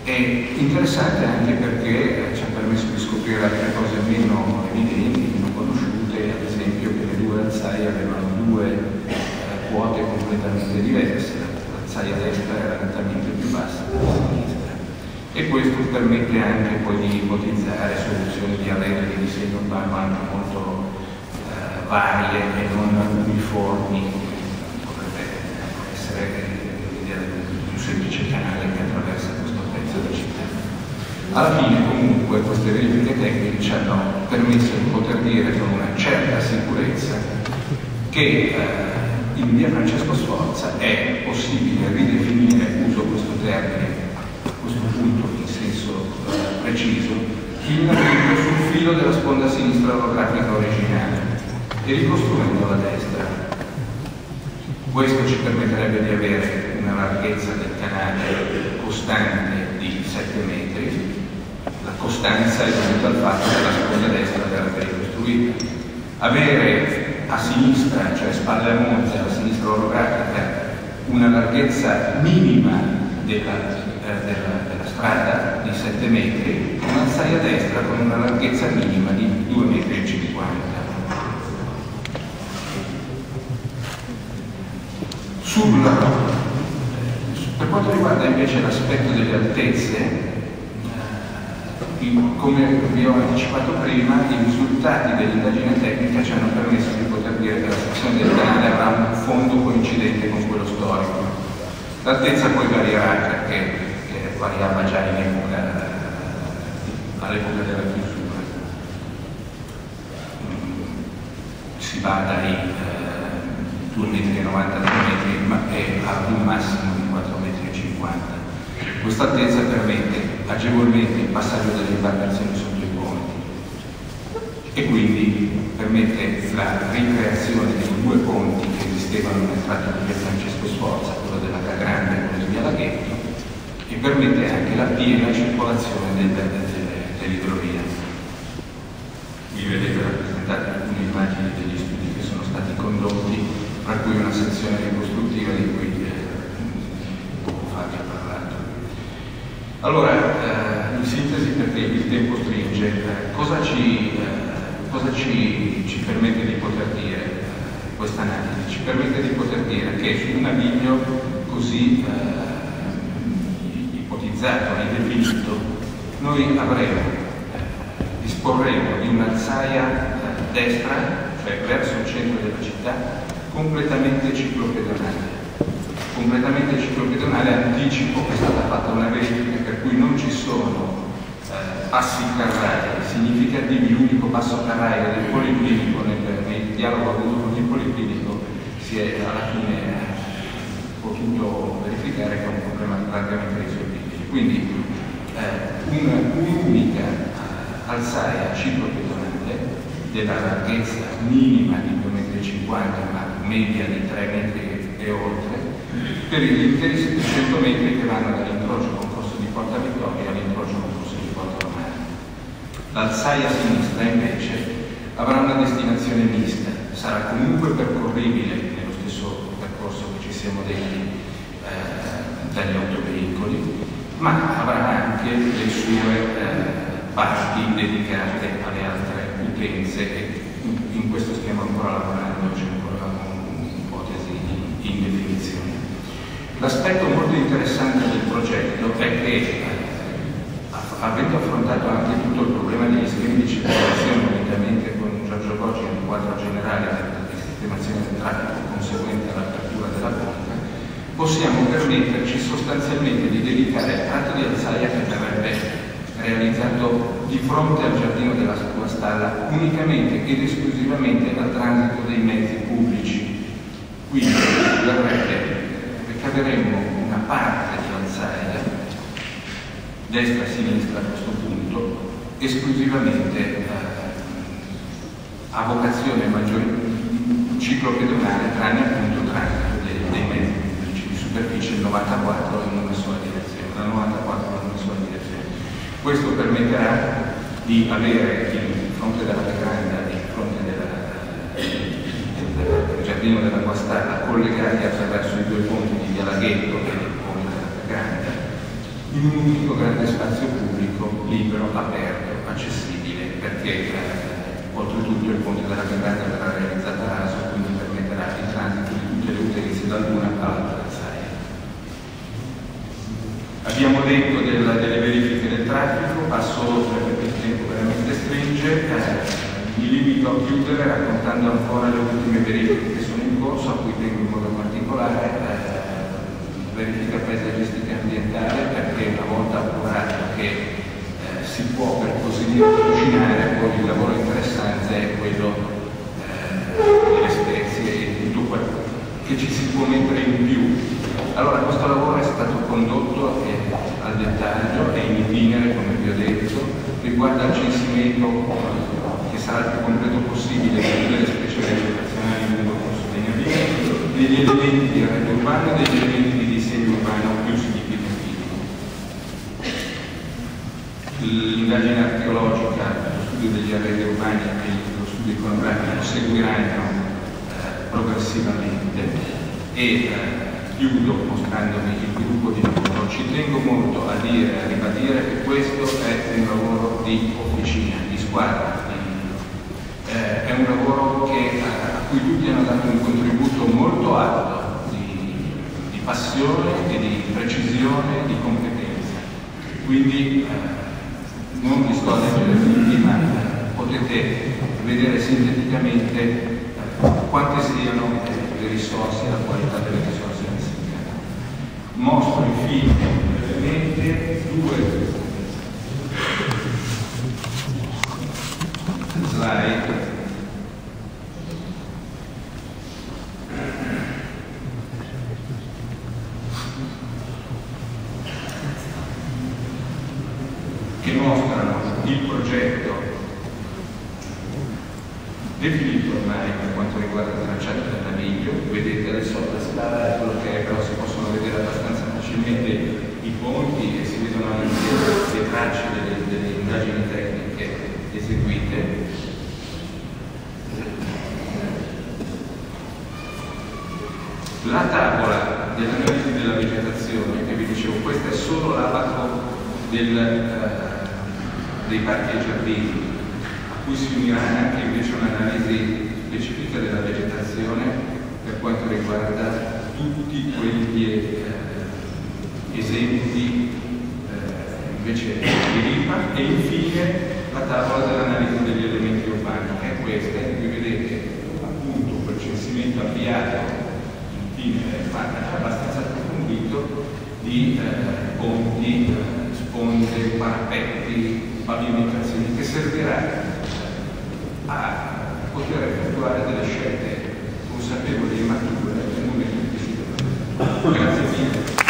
È interessante anche perché ci ha permesso di scoprire altre cose meno evidenti, meno conosciute, ad esempio che le due alzaie avevano due quote completamente diverse, l'alzaia destra era nettamente più bassa della sinistra, e questo permette anche poi di ipotizzare soluzioni di arredo di disegno urbano anche molto varie e non uniformi. Potrebbe essere l'idea del più semplice canale che attraversa questo pezzo della città. Alla fine comunque queste verifiche tecniche ci hanno permesso di poter dire con una certa sicurezza che in via Francesco Sforza è possibile ridefinire, uso questo termine a questo punto in senso preciso, il naviglio sul filo della sponda sinistra orografica originale e ricostruendo la destra. Questo ci permetterebbe di avere una larghezza del canale costante di 7 metri. La costanza è dovuta al fatto che la sponda destra verrebbe ricostruita. Avere a sinistra, cioè spalle a monte, alla sinistra orografica, una larghezza minima della strada di 7 metri, un'alzaia a destra con una larghezza minima di 2,50 metri. Per quanto riguarda invece l'aspetto delle altezze, come vi ho anticipato prima, i risultati dell'indagine tecnica ci hanno permesso di poter dire che la sezione del canale avrà un fondo coincidente con quello storico. L'altezza poi varierà perché variava già all'epoca della chiusura. Si va dai 2,90 m ma è ad un massimo di 4,50 m. Questa altezza permette agevolmente il passaggio delle imbarcazioni sotto i ponti e quindi permette la ricreazione dei due ponti che esistevano nell'entrata di via Francesco Sforza, quello della Grande e quello di via Laghetti, e permette anche la piena circolazione dell'idrovia. Vi vedete rappresentate alcune immagini degli studi che sono stati condotti, tra cui una sezione ricostruttiva di cui poco fa vi ho parlato. Allora, in sintesi, perché il tempo stringe, cosa ci permette di poter dire questa analisi? Ci permette di poter dire che su un naviglio così ipotizzato e definito noi disporremo di un'alzaia destra, cioè verso il centro della città, completamente ciclopedonale. Completamente ciclopedonale, anticipo che è stata fatta una verifica per cui non ci sono passi carrai significativi. L'unico passo carraio del policlinico nel dialogo avuto con il policlinico si è alla fine potuto verificare che è un problema largamente risolvibile. Quindi un'unica alzaia ciclopedonale della larghezza minima di 2,50 m ma media di 3 metri e oltre, per gli interi 700 metri che vanno dall'incrocio con Corso di Porta Vittoria all'incrocio con Corso di Porta Romana. L'alzaia a sinistra invece avrà una destinazione mista, sarà comunque percorribile nello stesso percorso che ci siamo detti dagli autoveicoli, ma avrà anche le sue parti dedicate alle altre utenze e in questo stiamo ancora lavorando, c'è ancora un'ipotesi in definizione. L'aspetto molto interessante del progetto è che, avendo affrontato anche tutto il problema degli schemi di circolazione unitamente con Giorgio Goggi nel quadro generale di sistemazione del traffico conseguente all'apertura della ponte, possiamo permetterci sostanzialmente di dedicare il tratto di alzaia che verrebbe realizzato di fronte al giardino della sua stalla unicamente ed esclusivamente al transito dei mezzi pubblici. Quindi ricaveremmo una parte di alzaia, destra e sinistra a questo punto, esclusivamente a vocazione maggiore ciclopedonale, tranne appunto il transito dei mezzi pubblici di superficie, il 94 in una sola direzione, la 94 in una sola direzione. Questo permetterà di avere il fronte della Granda e il fronte del giardino della Guastalla collegati attraverso i due ponti di via Laghetto e il ponte della Granda in un unico grande spazio pubblico, libero, aperto, accessibile, perché oltretutto il ponte della Gambetta verrà realizzato a raso, quindi permetterà il transito di tutte le utenze dall'una all'altra alzaia. Abbiamo detto delle verifiche del traffico, passo oltre perché il tempo veramente stringe. Mi limito a chiudere raccontando ancora le ultime verifiche che sono in corso, a cui tengo in modo particolare. Verifica paesaggistica e ambientale, perché una volta appurato che si può per così dire cucinare, poi il lavoro interessante è quello delle spezie e tutto quello che ci si può mettere in più. Allora questo lavoro è stato condotto al dettaglio e in itinere, come vi ho detto, riguarda il censimento che sarà il più completo possibile di tutte le specie vegetazionali lungo il corso dei navi, degli elementi di rete urbana e degli elementi di disegno urbano più significativi. L'indagine archeologica, lo studio degli arredi urbani e lo studio iconografico seguiranno progressivamente e chiudo mostrandovi il gruppo di lavoro. Ci tengo molto a dire, a ribadire che questo è un lavoro di officina, di squadra, è un lavoro a cui tutti hanno dato un contributo molto alto di passione e di precisione e di competenza. Quindi non vi sto a leggere tutti, ma potete vedere sinteticamente quante siano le risorse e la qualità delle risorse messe in campo. Mostro infine brevemente due slide che mostrano il progetto definito ormai per quanto riguarda il tracciato del naviglio. Vedete adesso la strada è quello che è, però si possono vedere abbastanza facilmente i ponti e si vedono anche le tracce delle indagini tecniche eseguite. La tavola dell'analisi della vegetazione, che vi dicevo, questa è solo l'abaco dei parchi e giardini, a cui si unirà anche invece un'analisi specifica della vegetazione per quanto riguarda tutti quegli esempi invece di RIPA, e infine la tavola dell'analisi degli elementi urbani, che è questa, in cui vedete appunto quel censimento avviato abbastanza approfondito di ponti, sponde, parapetti, pavimentazioni, che servirà a poter effettuare delle scelte consapevoli e mature nel momento in cui si deve. Grazie mille.